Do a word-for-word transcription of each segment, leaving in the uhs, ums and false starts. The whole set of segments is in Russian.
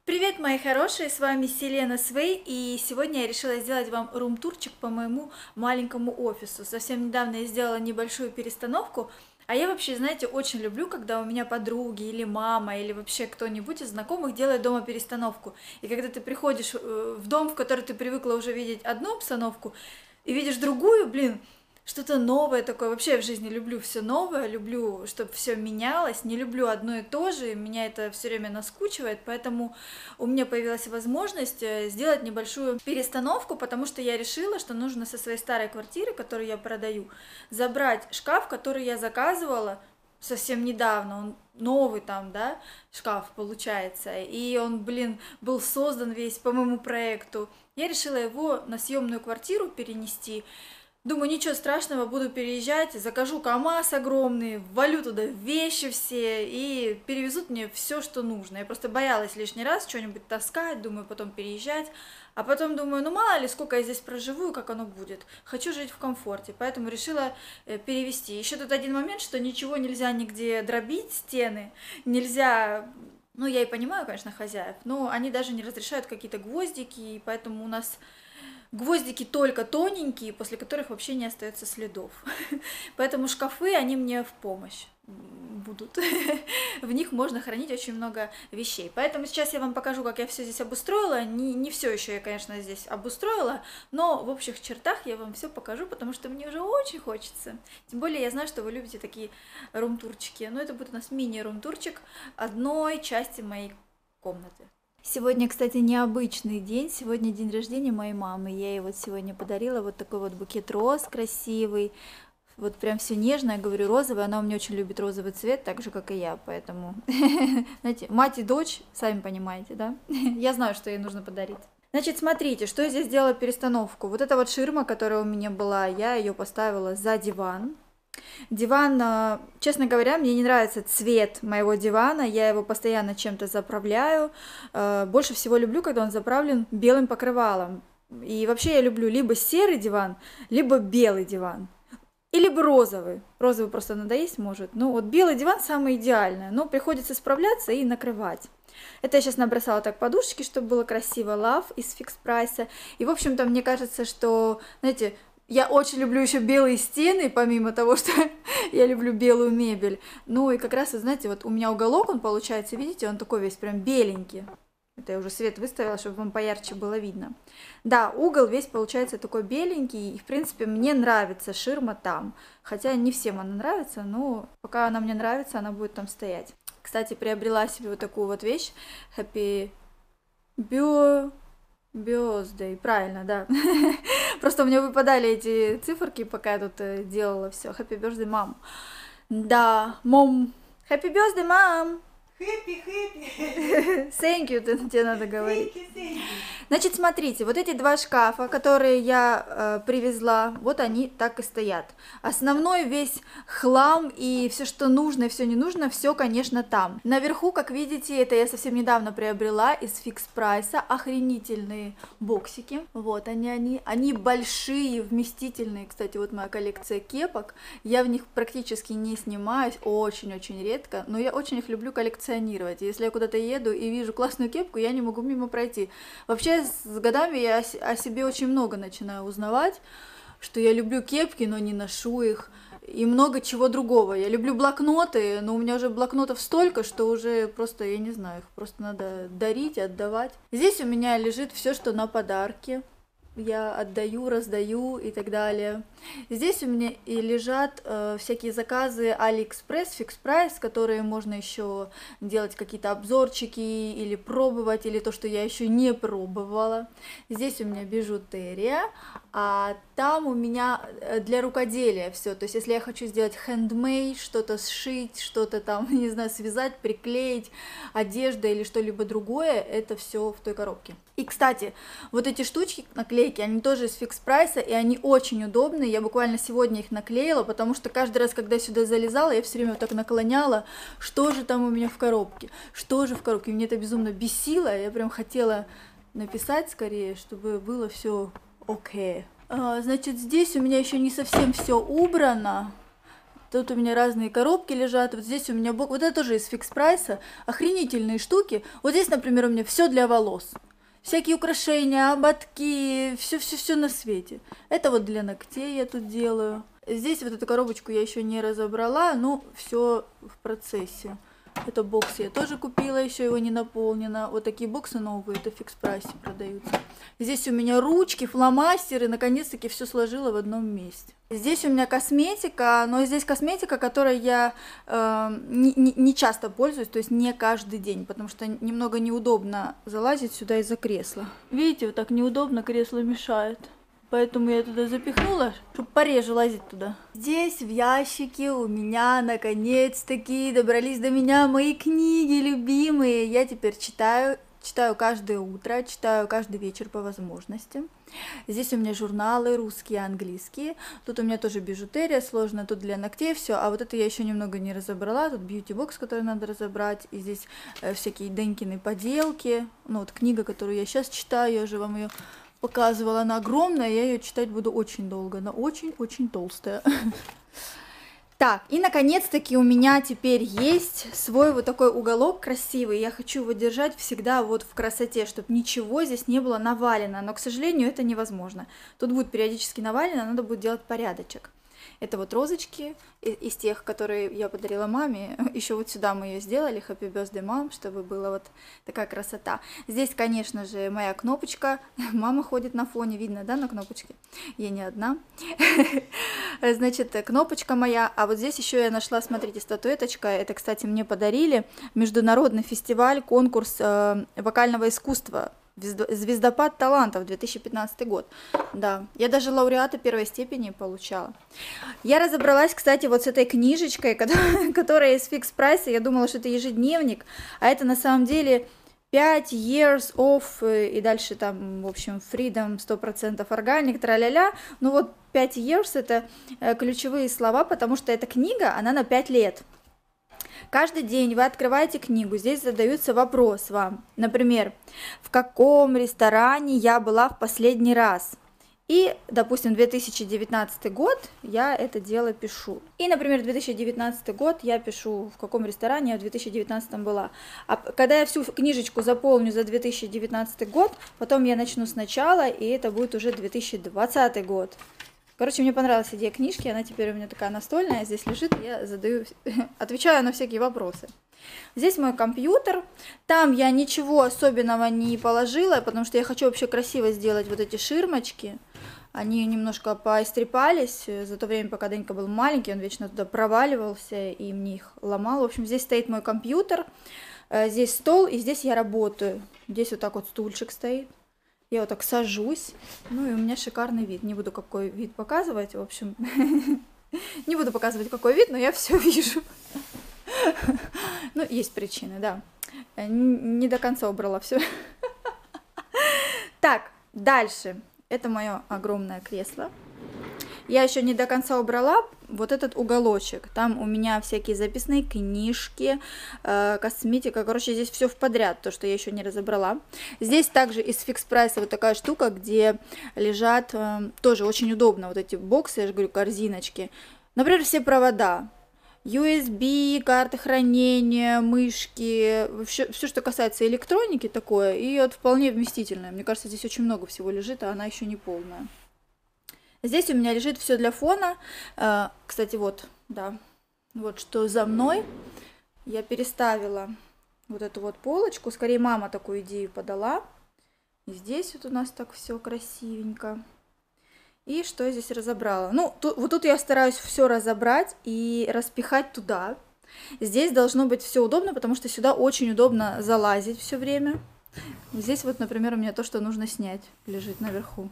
Привет, мои хорошие, с вами Селена Свей, и сегодня я решила сделать вам рум-турчик по моему маленькому офису. Совсем недавно я сделала небольшую перестановку, а я вообще, знаете, очень люблю, когда у меня подруги или мама, или вообще кто-нибудь из знакомых делает дома перестановку. И когда ты приходишь э, в дом, в который ты привыкла уже видеть одну обстановку, и видишь другую, блин, что-то новое такое. Вообще я в жизни люблю все новое, люблю, чтобы все менялось, не люблю одно и то же, меня это все время наскучивает, поэтому у меня появилась возможность э, сделать небольшую перестановку, потому что я решила, что нужно со своей старой квартиры, которую я продаю, забрать шкаф, который я заказывала совсем недавно, он новый там, да, шкаф получается, и он, блин, был создан весь по моему проекту. Я решила его на съемную квартиру перенести. Думаю, ничего страшного, буду переезжать, закажу КамАЗ огромный, валю туда вещи все и перевезут мне все, что нужно. Я просто боялась лишний раз что-нибудь таскать, думаю, потом переезжать. А потом думаю, ну мало ли, сколько я здесь проживу и как оно будет. Хочу жить в комфорте, поэтому решила э, перевести. Еще тут один момент, что ничего нельзя нигде дробить, стены, нельзя... Ну, я и понимаю, конечно, хозяев, но они даже не разрешают какие-то гвоздики, и поэтому у нас... Гвоздики только тоненькие, после которых вообще не остается следов. Поэтому шкафы, они мне в помощь будут. В них можно хранить очень много вещей. Поэтому сейчас я вам покажу, как я все здесь обустроила. Не, не все еще я, конечно, здесь обустроила, но в общих чертах я вам все покажу, потому что мне уже очень хочется. Тем более я знаю, что вы любите такие рум-турчики. Но это будет у нас мини-рум-турчик одной части моей комнаты. Сегодня, кстати, необычный день. Сегодня день рождения моей мамы. Я ей вот сегодня подарила вот такой вот букет роз красивый. Вот прям все нежное, говорю, розовый. Она у меня очень любит розовый цвет, так же, как и я. Поэтому, знаете, мать и дочь, сами понимаете, да? Я знаю, что ей нужно подарить. Значит, смотрите, что я здесь сделала перестановку. Вот эта вот ширма, которая у меня была, я ее поставила за диван. Диван, честно говоря, мне не нравится цвет моего дивана, я его постоянно чем-то заправляю. Больше всего люблю, когда он заправлен белым покрывалом. И вообще я люблю либо серый диван, либо белый диван. И либо розовый. Розовый просто надоесть может. Ну вот белый диван самый идеальный, но приходится справляться и накрывать. Это я сейчас набросала так подушечки, чтобы было красиво. Love из Fix Price. И в общем-то мне кажется, что, знаете, я очень люблю еще белые стены, помимо того, что я люблю белую мебель. Ну и как раз, вы знаете, вот у меня уголок, он получается, видите, он такой весь прям беленький. Это я уже свет выставила, чтобы вам поярче было видно. Да, угол весь получается такой беленький, и в принципе мне нравится ширма там. Хотя не всем она нравится, но пока она мне нравится, она будет там стоять. Кстати, приобрела себе вот такую вот вещь. Happy Bio... Birthday, правильно, да. Просто у меня выпадали эти циферки, пока я тут делала все. Happy birthday, мам. Да, мам. Happy birthday, мам. Happy, happy. Thank you, тебе надо говорить. Thank you, thank you. Значит, смотрите, вот эти два шкафа, которые я э, привезла, вот они так и стоят. Основной весь хлам и все, что нужно и все не нужно, все, конечно, там. Наверху, как видите, это я совсем недавно приобрела из Fix Price, охренительные боксики. Вот они, они, они большие, вместительные. Кстати, вот моя коллекция кепок, я в них практически не снимаюсь, очень-очень редко, но я очень их люблю коллекционировать. Если я куда-то еду и вижу классную кепку, я не могу мимо пройти. Вообще, с годами я о себе очень много начинаю узнавать, что я люблю кепки, но не ношу их, и много чего другого. Я люблю блокноты, но у меня уже блокнотов столько, что уже просто, я не знаю, их просто надо дарить, отдавать. Здесь у меня лежит все, что на подарки. Я отдаю, раздаю и так далее. Здесь у меня и лежат э, всякие заказы AliExpress, Fix Price, которые можно еще делать какие-то обзорчики или пробовать, или то, что я еще не пробовала. Здесь у меня бижутерия, а там у меня для рукоделия все. То есть, если я хочу сделать handmade, что-то сшить, что-то там, не знаю, связать, приклеить, одежда или что-либо другое, это все в той коробке. И, кстати, вот эти штучки, наклейки, они тоже из Fix Price, и они очень удобные. Я буквально сегодня их наклеила, потому что каждый раз, когда я сюда залезала, я все время вот так наклоняла, что же там у меня в коробке, что же в коробке. Мне это безумно бесило, я прям хотела написать скорее, чтобы было все окей. А, значит, здесь у меня еще не совсем все убрано. Тут у меня разные коробки лежат. Вот здесь у меня бок... Вот это тоже из фикс прайса. Охренительные штуки. Вот здесь, например, у меня все для волос. Всякие украшения, ободки, все-все-все на свете. Это вот для ногтей я тут делаю. Здесь вот эту коробочку я еще не разобрала, но все в процессе. Это бокс я тоже купила, еще его не наполнено. Вот такие боксы новые, это в фикс прайсе продаются. Здесь у меня ручки, фломастеры, наконец-таки все сложила в одном месте. Здесь у меня косметика, но здесь косметика, которой я э, не, не, не часто пользуюсь, то есть не каждый день, потому что немного неудобно залазить сюда из-за кресла. Видите, вот так неудобно, кресло мешает. Поэтому я туда запихнула, чтобы пореже лазить туда. Здесь в ящике у меня наконец-таки добрались до меня мои книги любимые. Я теперь читаю, читаю каждое утро, читаю каждый вечер по возможности. Здесь у меня журналы русские, английские. Тут у меня тоже бижутерия, сложно, тут для ногтей все. А вот это я еще немного не разобрала. Тут бьюти-бокс, который надо разобрать. И здесь э, всякие Денькины поделки. Ну вот книга, которую я сейчас читаю, я уже вам ее показывала, она огромная, я ее читать буду очень долго, она очень-очень толстая. Так, и наконец-таки у меня теперь есть свой вот такой уголок красивый, я хочу его держать всегда вот в красоте, чтобы ничего здесь не было навалено, но, к сожалению, это невозможно. Тут будет периодически навалено, надо будет делать порядочек. Это вот розочки из тех, которые я подарила маме. Еще вот сюда мы ее сделали, Happy Birthday Mom, чтобы была вот такая красота. Здесь, конечно же, моя кнопочка. Мама ходит на фоне, видно, да, на кнопочке? Я не одна. Значит, кнопочка моя. А вот здесь еще я нашла, смотрите, статуэточка. Это, кстати, мне подарили. Международный фестиваль, конкурс э, вокального искусства. Звездопад талантов, две тысячи пятнадцатый год. Да, я даже лауреата первой степени получала. Я разобралась, кстати, вот с этой книжечкой, которая, которая из фикс прайса. Я думала, что это ежедневник, а это на самом деле пять years of, и дальше там, в общем, freedom, сто процентов органик, тра-ля-ля. Ну вот пять years это ключевые слова, потому что эта книга, она на пять лет. Каждый день вы открываете книгу, здесь задается вопрос вам, например, в каком ресторане я была в последний раз? И, допустим, две тысячи девятнадцатый год я это дело пишу. И, например, две тысячи девятнадцатый год я пишу, в каком ресторане я в две тысячи девятнадцатом была. А когда я всю книжечку заполню за две тысячи девятнадцатый год, потом я начну сначала, и это будет уже две тысячи двадцатый год. Короче, мне понравилась идея книжки, она теперь у меня такая настольная, здесь лежит, я задаю, отвечаю на всякие вопросы. Здесь мой компьютер, там я ничего особенного не положила, потому что я хочу вообще красиво сделать вот эти ширмочки. Они немножко поистрепались за то время, пока Денька был маленький, он вечно туда проваливался и мне их ломал. В общем, здесь стоит мой компьютер, здесь стол, и здесь я работаю. Здесь вот так вот стульчик стоит. Я вот так сажусь, ну и у меня шикарный вид. Не буду какой вид показывать, в общем, не буду показывать какой вид, но я все вижу. Ну, есть причины, да. Не до конца убрала все. Так, дальше. Это мое огромное кресло. Я еще не до конца убрала вот этот уголочек. Там у меня всякие записные книжки, э, косметика. Короче, здесь все в подряд, то, что я еще не разобрала. Здесь также из фикс прайса вот такая штука, где лежат, э, тоже очень удобно, вот эти боксы, я же говорю, корзиночки. Например, все провода. ю эс би, карты хранения, мышки, все, все, что касается электроники такое, и вот вполне вместительное. Мне кажется, здесь очень много всего лежит, а она еще не полная. Здесь у меня лежит все для фона. Кстати, вот, да, вот что за мной. Я переставила вот эту вот полочку. Скорее, мама такую идею подала. И здесь вот у нас так все красивенько. И что я здесь разобрала? Ну, тут, вот тут я стараюсь все разобрать и распихать туда. Здесь должно быть все удобно, потому что сюда очень удобно залазить все время. Здесь вот, например, у меня то, что нужно снять, лежит наверху.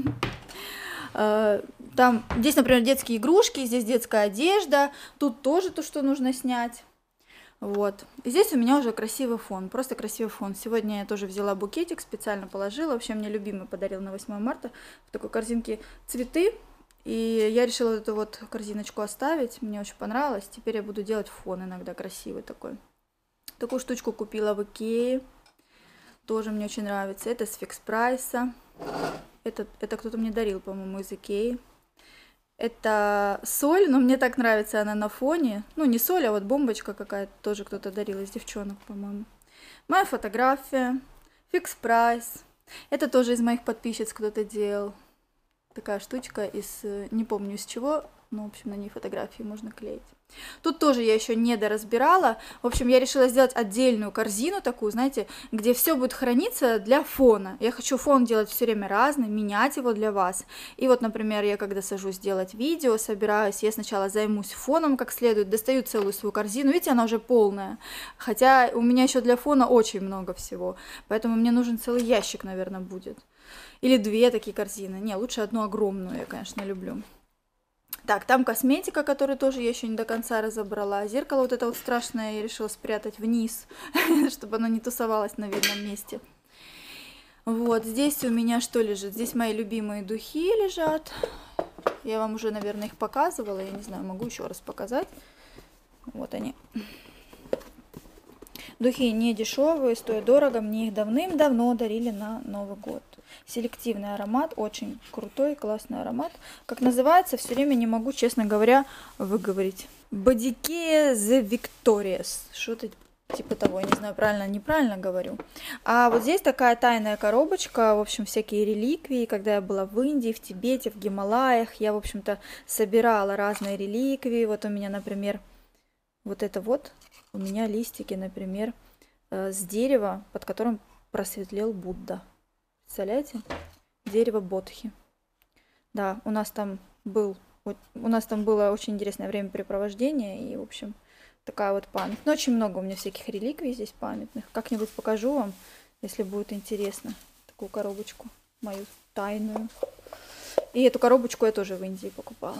Там, здесь, например, детские игрушки, здесь детская одежда, тут тоже то, что нужно снять. Вот. И здесь у меня уже красивый фон, просто красивый фон. Сегодня я тоже взяла букетик, специально положила. Вообще, мне любимый подарил на восьмое марта в такой корзинке цветы. И я решила вот эту вот корзиночку оставить, мне очень понравилось. Теперь я буду делать фон иногда красивый такой. Такую штучку купила в Икее, тоже мне очень нравится. Это с фикс прайса. Это, это кто-то мне дарил, по-моему, из Икеи. Это соль, но мне так нравится она на фоне. Ну, не соль, а вот бомбочка какая-то, тоже кто-то дарил из девчонок, по-моему. Моя фотография, фикс прайс. Это тоже из моих подписчиц кто-то делал. Такая штучка из, не помню из чего, но, в общем, на ней фотографии можно клеить. Тут тоже я еще не доразбирала. В общем, я решила сделать отдельную корзину такую, знаете, где все будет храниться для фона. Я хочу фон делать все время разный, менять его для вас. И вот, например, я когда сажусь делать видео, собираюсь, я сначала займусь фоном как следует, достаю целую свою корзину. Видите, она уже полная. Хотя у меня еще для фона очень много всего. Поэтому мне нужен целый ящик, наверное, будет. Или две такие корзины. Не, лучше одну огромную, я, конечно, люблю. Так, там косметика, которую тоже я еще не до конца разобрала. Зеркало вот это вот страшное я решила спрятать вниз, чтобы оно не тусовалось на видном месте. Вот, здесь у меня что лежит? Здесь мои любимые духи лежат. Я вам уже, наверное, их показывала. Я не знаю, могу еще раз показать. Вот они. Духи не дешевые, стоят дорого. Мне их давным-давно дарили на Новый год. Селективный аромат, очень крутой, классный аромат. Как называется, все время не могу, честно говоря, выговорить. Bodycare The Victorious. Что-то типа того, я не знаю, правильно, неправильно говорю. А вот здесь такая тайная коробочка, в общем, всякие реликвии. Когда я была в Индии, в Тибете, в Гималаях, я, в общем-то, собирала разные реликвии. Вот у меня, например, вот это вот, у меня листики, например, с дерева, под которым просветлел Будда. Представляете? Дерево бодхи. Да, у нас там был, у нас там было очень интересное времяпрепровождение, и, в общем, такая вот память. Но очень много у меня всяких реликвий здесь памятных. Как-нибудь покажу вам, если будет интересно, такую коробочку, мою тайную. И эту коробочку я тоже в Индии покупала.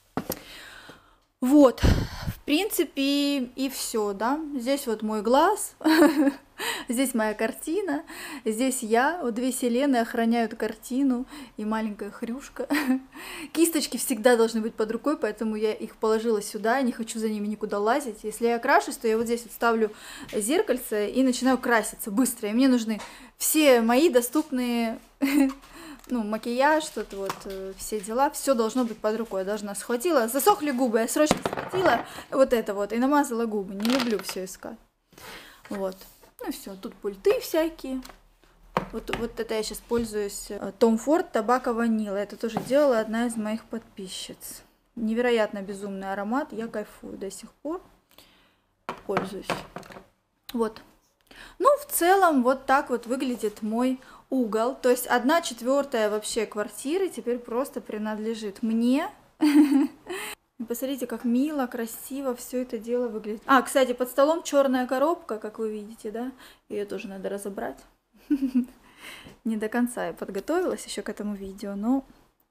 Вот, в принципе, и все, да. Здесь вот мой глаз, здесь моя картина, здесь я, вот две Селены охраняют картину и маленькая Хрюшка. Кисточки всегда должны быть под рукой, поэтому я их положила сюда, не хочу за ними никуда лазить. Если я крашусь, то я вот здесь вот ставлю зеркальце и начинаю краситься быстро. И мне нужны все мои доступные... Ну, макияж, что-то вот, э, все дела, все должно быть под рукой. Я должна схватила, засохли губы, я срочно схватила вот это вот и намазала губы. Не люблю все искать. Вот. Ну все, тут пульты всякие. Вот, вот это я сейчас пользуюсь. Tom Ford Tobacco Vanilla. Это тоже делала одна из моих подписчиц. Невероятно безумный аромат. Я кайфую до сих пор. Пользуюсь. Вот. Ну, в целом, вот так вот выглядит мой угол. То есть одна четвертая вообще квартиры теперь просто принадлежит мне. Посмотрите, как мило, красиво все это дело выглядит. А, кстати, под столом черная коробка, как вы видите, да? Ее тоже надо разобрать. Не до конца я подготовилась еще к этому видео, но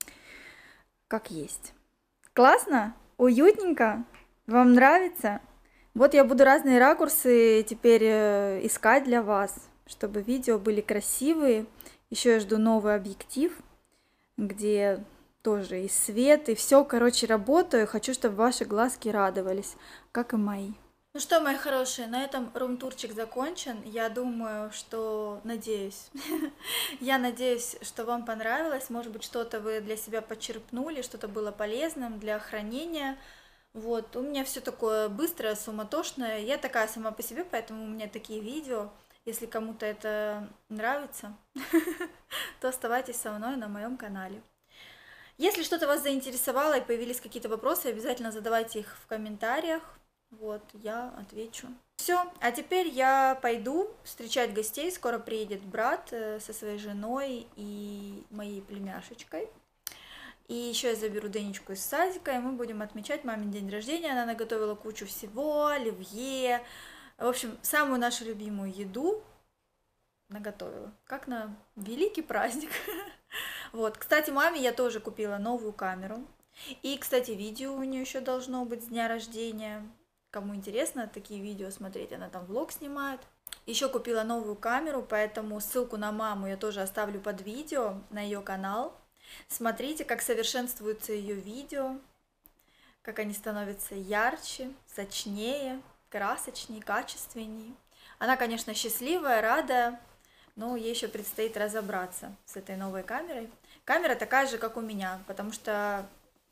как есть. Классно? Уютненько? Вам нравится? Вот я буду разные ракурсы теперь искать для вас, чтобы видео были красивые. Еще я жду новый объектив, где тоже и свет, и все, короче, работаю. Хочу, чтобы ваши глазки радовались, как и мои. Ну что, мои хорошие, на этом рум-турчик закончен. Я думаю, что... Надеюсь. Я надеюсь, что вам понравилось. Может быть, что-то вы для себя почерпнули, что-то было полезным для хранения. Вот, у меня все такое быстрое, суматошное. Я такая сама по себе, поэтому у меня такие видео. Если кому-то это нравится, то оставайтесь со мной на моем канале. Если что-то вас заинтересовало и появились какие-то вопросы, обязательно задавайте их в комментариях. Вот, я отвечу. Все, а теперь я пойду встречать гостей. Скоро приедет брат со своей женой и моей племяшечкой. И еще я заберу Денечку из садика, и мы будем отмечать мамин день рождения. Она наготовила кучу всего, оливье. В общем, самую нашу любимую еду наготовила. Как на великий праздник. Вот. Кстати, маме я тоже купила новую камеру. И, кстати, видео у нее еще должно быть с дня рождения. Кому интересно такие видео смотреть, она там влог снимает. Еще купила новую камеру, поэтому ссылку на маму я тоже оставлю под видео на ее канал. Смотрите, как совершенствуются ее видео, как они становятся ярче, сочнее, красочнее, качественнее. Она, конечно, счастливая, рада, но ей еще предстоит разобраться с этой новой камерой. Камера такая же, как у меня, потому что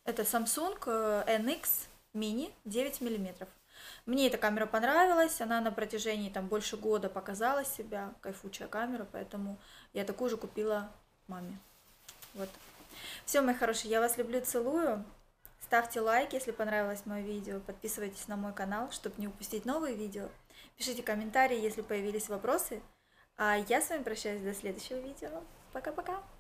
Это Samsung э, эн икс Mini девять миллиметров. Мне эта камера понравилась, она на протяжении там больше года показала себя, кайфучая камера, поэтому я такую же купила маме. Вот. Все, мои хорошие, я вас люблю, целую. Ставьте лайк, если понравилось мое видео. Подписывайтесь на мой канал, чтобы не упустить новые видео. Пишите комментарии, если появились вопросы. А я с вами прощаюсь до следующего видео. Пока-пока.